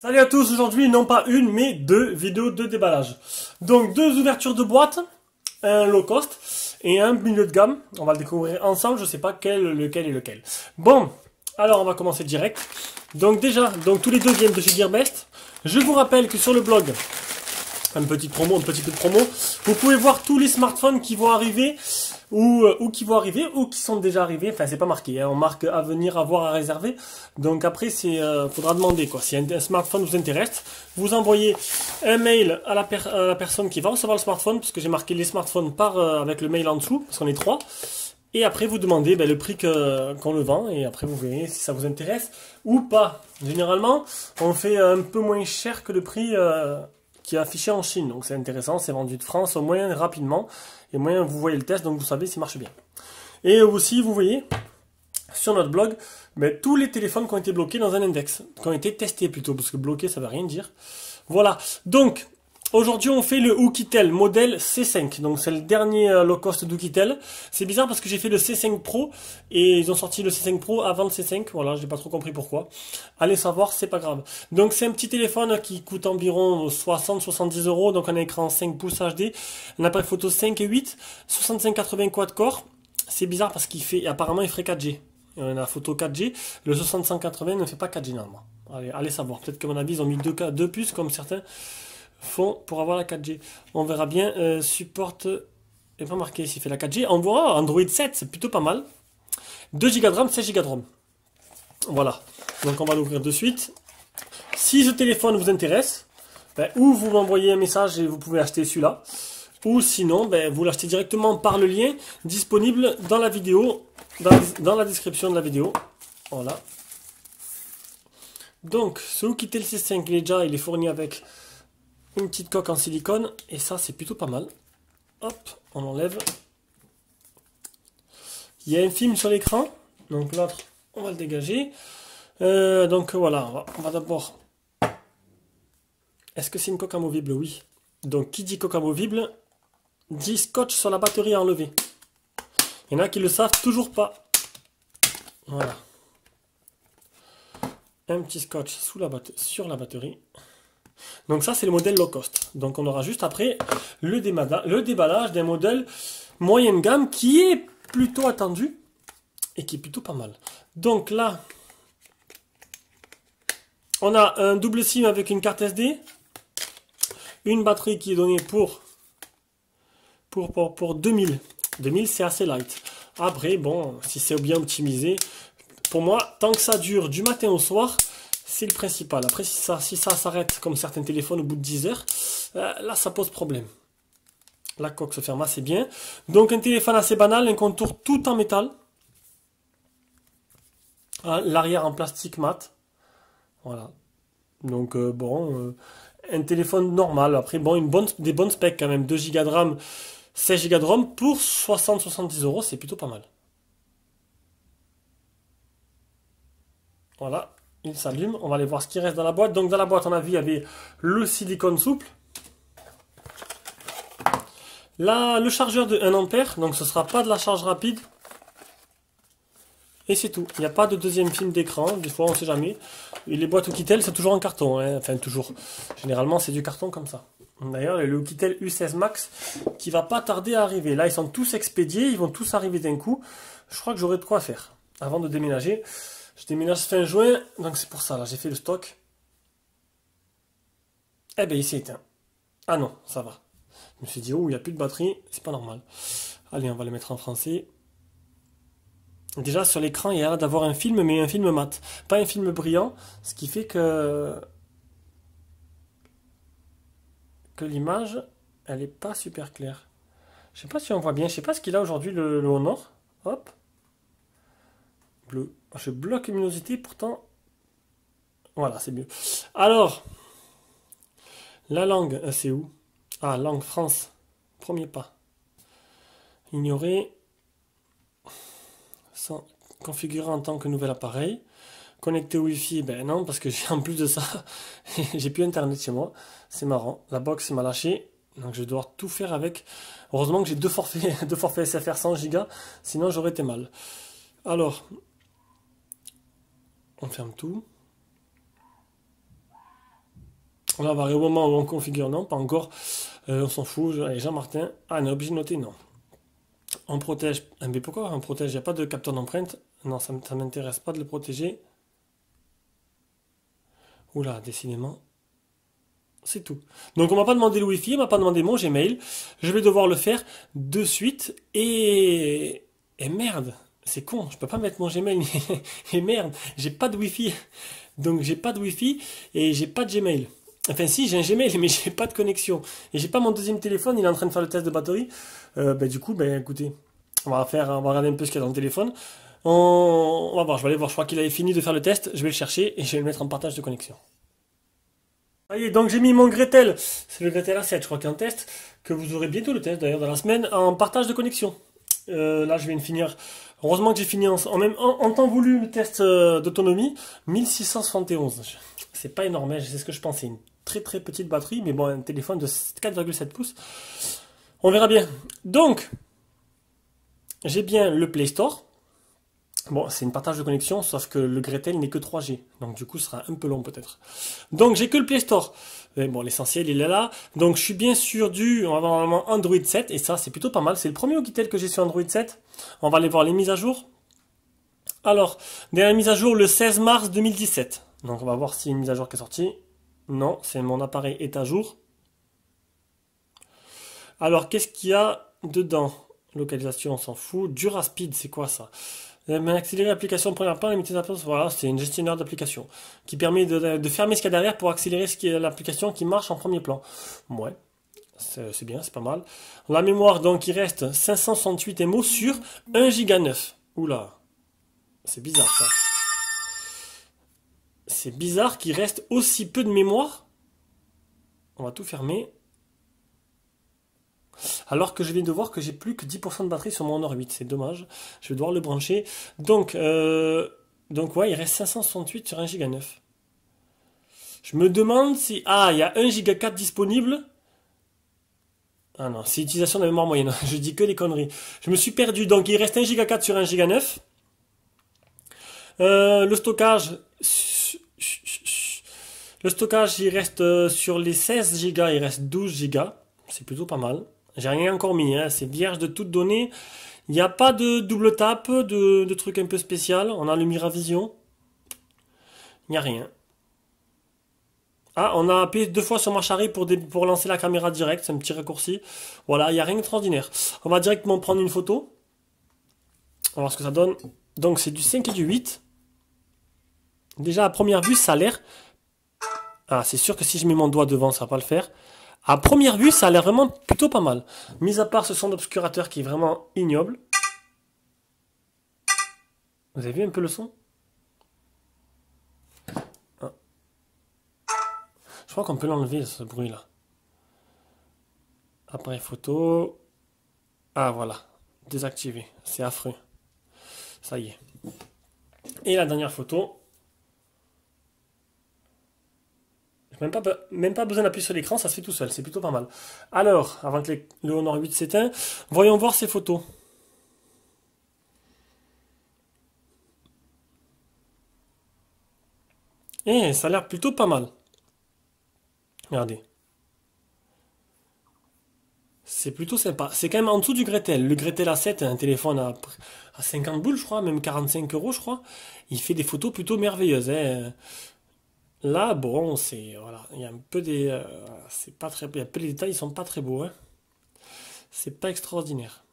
Salut à tous, aujourd'hui non pas une mais deux vidéos de déballage. Donc deux ouvertures de boîte, un low cost et un milieu de gamme. On va le découvrir ensemble, je sais pas lequel est lequel. Bon, alors on va commencer direct. Donc déjà, tous les deux viennent de chez Gearbest. Je vous rappelle que sur le blog, un petit peu de promo, vous pouvez voir tous les smartphones qui vont arriver ou qui sont déjà arrivés. Enfin, c'est pas marqué, hein. On marque à venir, à voir, à réserver. Donc après, faudra demander quoi. Si un smartphone vous intéresse, vous envoyez un mail à la personne qui va recevoir le smartphone, parce que j'ai marqué les smartphones avec le mail en dessous, parce qu'on est 3. Et après, vous demandez le prix qu'on le vend, et après vous verrez si ça vous intéresse ou pas. Généralement, on fait un peu moins cher que le prix qui est affiché en Chine. Donc c'est intéressant, c'est vendu de France au moins rapidement. Et moins vous voyez le test, donc vous savez s'il marche bien. Et aussi, vous voyez, sur notre blog, tous les téléphones qui ont été bloqués dans un index. Qui ont été testés plutôt, parce que bloqué, ça ne veut rien dire. Voilà. Donc, aujourd'hui, on fait le Oukitel modèle C5. Donc, c'est le dernier low cost d'Oukitel. C'est bizarre parce que j'ai fait le C5 Pro et ils ont sorti le C5 Pro avant le C5. Voilà, j'ai pas trop compris pourquoi. Allez savoir, c'est pas grave. Donc, c'est un petit téléphone qui coûte environ 60-70 €. Donc, un écran 5 pouces HD, un appareil photo 5 et 8, 65-80 quad-core. C'est bizarre parce apparemment, il ferait 4G. La photo 4G, le 60-180 ne fait pas 4G normalement. Allez savoir. Peut-être qu'à mon avis, ils ont mis deux puces comme certains font pour avoir la 4G. On verra bien. Supporte. Il n'est pas marqué s'il fait la 4G. On voit Android 7, c'est plutôt pas mal. 2 Go de RAM, 16 Go de RAM. Voilà. Donc on va l'ouvrir de suite. Si ce téléphone vous intéresse, ou vous m'envoyez un message et vous pouvez acheter celui-là. Ou sinon, vous l'achetez directement par le lien disponible dans la vidéo, dans la description de la vidéo. Voilà. Donc, ce Oukitel C5, il est fourni avec une petite coque en silicone. Et ça, c'est plutôt pas mal. Hop, on enlève. Il y a un film sur l'écran. Donc l'autre, on va le dégager. Donc voilà, on va d'abord... Est-ce que c'est une coque amovible? Oui. Donc, qui dit coque amovible dit scotch sur la batterie à enlever. Il y en a qui le savent toujours pas. Voilà. Un petit scotch sur la batterie. Donc ça, c'est le modèle low cost. Donc on aura juste après le déballage d'un modèle moyenne gamme qui est plutôt attendu et qui est plutôt pas mal. Donc là, on a un double SIM avec une carte SD. Une batterie qui est donnée pour 2000. 2000, c'est assez light. Après, bon, si c'est bien optimisé, pour moi, tant que ça dure du matin au soir, c'est le principal. Après, si ça s'arrête comme certains téléphones au bout de 10 heures, là, ça pose problème. La coque se ferme assez bien. Donc, un téléphone assez banal, un contour tout en métal. L'arrière en plastique mat. Voilà. Donc, un téléphone normal. Après, bon, des bonnes specs quand même. 2 Go de RAM, 16 Go de RAM pour 60-70 €, c'est plutôt pas mal. Voilà, il s'allume. On va aller voir ce qui reste dans la boîte. Donc dans la boîte, on a vu, il y avait le silicone souple. Là, le chargeur de 1 ampère, donc ce ne sera pas de la charge rapide. Et c'est tout. Il n'y a pas de deuxième film d'écran. Des fois, on ne sait jamais. Et les boîtes Oukitel, c'est toujours en carton, hein. Enfin, toujours. Généralement, c'est du carton comme ça. D'ailleurs, le Oukitel U16 Max qui va pas tarder à arriver. Là, ils sont tous expédiés. Ils vont tous arriver d'un coup. Je crois que j'aurai de quoi faire avant de déménager. Je déménage fin juin. Donc, c'est pour ça. Là, j'ai fait le stock. Eh bien, il s'est éteint. Ah non, ça va. Je me suis dit, oh, il n'y a plus de batterie. C'est pas normal. Allez, on va le mettre en français. Déjà sur l'écran il y a l'air d'avoir un film, mais un film mat, pas un film brillant, ce qui fait que l'image elle est pas super claire. Je sais pas si on voit bien, je sais pas ce qu'il a aujourd'hui le Honor. Hop, bleu. Je bloque luminosité, pourtant voilà, c'est mieux. Alors la langue, c'est où? Ah, langue France, premier pas. Ignorer. Sans configurer en tant que nouvel appareil. Connecté au Wi-Fi, ben non, parce que en plus de ça, j'ai plus internet chez moi. C'est marrant. La box m'a lâché. Donc je vais devoir tout faire avec. Heureusement que j'ai deux forfaits SFR 100 Go, sinon j'aurais été mal. Alors, on ferme tout. On va voir au moment où on configure, non, pas encore. On s'en fout. Allez, Jean-Martin. Ah, on est obligé de noter, non. On protège. Mais pourquoi on protège? Il n'y a pas de capteur d'empreinte. Non, ça ne m'intéresse pas de le protéger. Oula, décidément. C'est tout. Donc on m'a pas demandé le Wi-Fi, on m'a pas demandé mon Gmail. Je vais devoir le faire de suite. Et merde, c'est con, je peux pas mettre mon Gmail. Et merde, j'ai pas de Wi-Fi. Donc j'ai pas de Wi-Fi et j'ai pas de Gmail. Enfin si, j'ai un Gmail, mais j'ai pas de connexion. Et j'ai pas mon deuxième téléphone, il est en train de faire le test de batterie. Du coup, écoutez, on va regarder un peu ce qu'il y a dans le téléphone. On va voir, je vais aller voir, je crois qu'il avait fini de faire le test. Je vais le chercher et je vais le mettre en partage de connexion. Voyez, donc j'ai mis mon Gretel, c'est le Gretel A7, je crois qu'il y a un test, que vous aurez bientôt le test d'ailleurs dans la semaine, en partage de connexion. Là je viens de finir, heureusement que j'ai fini en temps voulu le test d'autonomie, 1671. C'est pas énorme, c'est ce que je pensais, une très très petite batterie, mais bon, un téléphone de 4,7 pouces. On verra bien. Donc, j'ai bien le Play Store. Bon, c'est une partage de connexion, sauf que le Gretel n'est que 3G. Donc du coup, ce sera un peu long peut-être. Donc j'ai que le Play Store. Mais bon, l'essentiel, il est là. Donc je suis bien sûr on va avoir normalement Android 7. Et ça, c'est plutôt pas mal. C'est le premier Oukitel que j'ai sur Android 7. On va aller voir les mises à jour. Alors, dernière mise à jour le 16 mars 2017. Donc on va voir s'il y a une mise à jour qui est sortie. Non, c'est mon appareil est à jour. Alors, qu'est-ce qu'il y a dedans? Localisation, on s'en fout. Duraspeed, c'est quoi ça? Accélérer l'application première plan, limiter la place, voilà, c'est un gestionnaire d'application qui permet de fermer ce qu'il y a derrière pour accélérer l'application qui marche en premier plan. Ouais, c'est bien, c'est pas mal. La mémoire, donc, il reste 568 MO sur 1 Go 9. Oula, c'est bizarre ça. C'est bizarre qu'il reste aussi peu de mémoire. On va tout fermer. Alors que je viens de voir que j'ai plus que 10% de batterie sur mon Honor 8, c'est dommage. Je vais devoir le brancher. Donc ouais, il reste 568 sur 1 Go 9. Je me demande si... Ah, il y a 1 Go 4 disponible. Ah non, c'est l'utilisation de la mémoire moyenne. Je dis que des conneries. Je me suis perdu. Donc il reste 1 Go 4 sur 1 Go 9. Le stockage... Le stockage, il reste sur les 16 Go, il reste 12 Go. C'est plutôt pas mal. J'ai rien encore mis, hein. C'est vierge de toutes données. Il n'y a pas de double tape, de trucs un peu spécial. On a le Miravision. Il n'y a rien. Ah, on a appuyé 2 fois sur marche arrière pour lancer la caméra directe. C'est un petit raccourci. Voilà, il n'y a rien d'extraordinaire. On va directement prendre une photo. On va voir ce que ça donne. Donc c'est du 5 et du 8. Déjà à première vue, ça a l'air... Ah, c'est sûr que si je mets mon doigt devant, ça va pas le faire. À première vue, ça a l'air vraiment plutôt pas mal. Mis à part ce son d'obscurateur qui est vraiment ignoble. Vous avez vu un peu le son? Ah. Je crois qu'on peut l'enlever, ce bruit-là. Appareil photo. Ah, voilà. Désactivé. C'est affreux. Ça y est. Et la dernière photo. Même pas besoin d'appuyer sur l'écran, ça se fait tout seul, c'est plutôt pas mal. Alors, avant que le Honor 8 s'éteint, voyons voir ces photos. Et ça a l'air plutôt pas mal. Regardez. C'est plutôt sympa. C'est quand même en dessous du Gretel. Le Gretel A7 est un téléphone à 50 boules, je crois, même 45 €, je crois. Il fait des photos plutôt merveilleuses, hein. Là, bon, c'est voilà, il y a un peu des, c'est pas très, il y a peu les détails, ils sont pas très beaux, hein. C'est pas extraordinaire.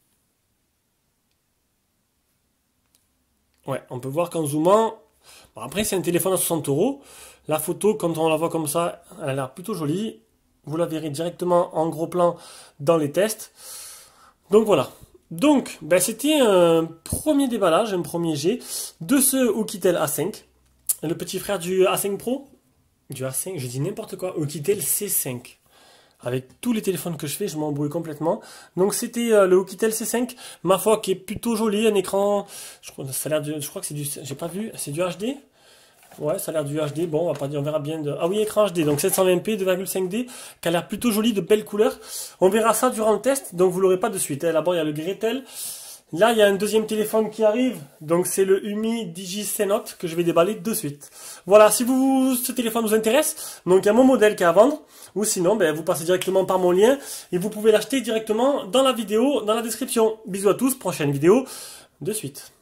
Ouais, on peut voir qu'en zoomant, bon, après c'est un téléphone à 60 €. La photo, quand on la voit comme ça, elle a l'air plutôt jolie. Vous la verrez directement en gros plan dans les tests. Donc voilà. Donc, c'était un premier déballage, un premier jet de ce Oukitel A5. Le petit frère du A5 Pro. Du A5, je dis n'importe quoi. Oukitel C5. Avec tous les téléphones que je fais, je m'embrouille complètement. Donc c'était le Oukitel C5, ma foi, qui est plutôt joli, un écran, je crois que c'est du, j'ai pas vu, c'est du HD. Ouais, ça a l'air du HD. Bon, on va pas dire, on verra bien. Ah oui, écran HD, donc 720p, 2,5D, qui a l'air plutôt joli, de belles couleurs. On verra ça durant le test, donc vous l'aurez pas de suite. D'abord, il y a le Gretel. Là, il y a un deuxième téléphone qui arrive, donc c'est le Umi Digi C-Note que je vais déballer de suite. Voilà, si ce téléphone vous intéresse, donc il y a mon modèle qui est à vendre, ou sinon, vous passez directement par mon lien et vous pouvez l'acheter directement dans la vidéo, dans la description. Bisous à tous, prochaine vidéo de suite.